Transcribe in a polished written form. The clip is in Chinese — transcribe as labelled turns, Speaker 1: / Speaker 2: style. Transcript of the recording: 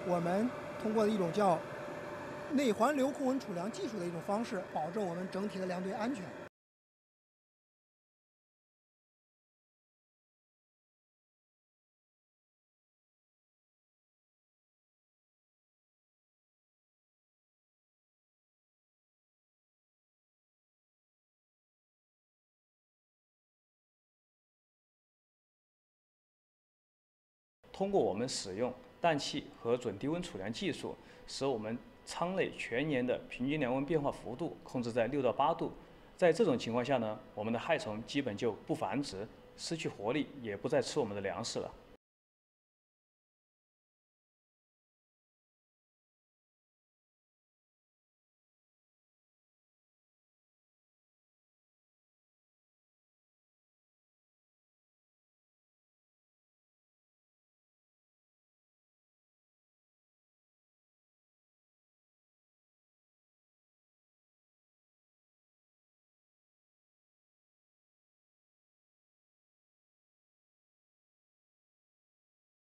Speaker 1: 我们通过一种叫内环流控温储量技术的一种方式，保证我们整体的两队安全。
Speaker 2: 通过我们使用氮气和准低温储量技术，使我们舱内全年的平均量温变化幅度控制在6到8度。在这种情况下呢，我们的害虫基本就不繁殖，失去活力，也不再吃我们的粮食了。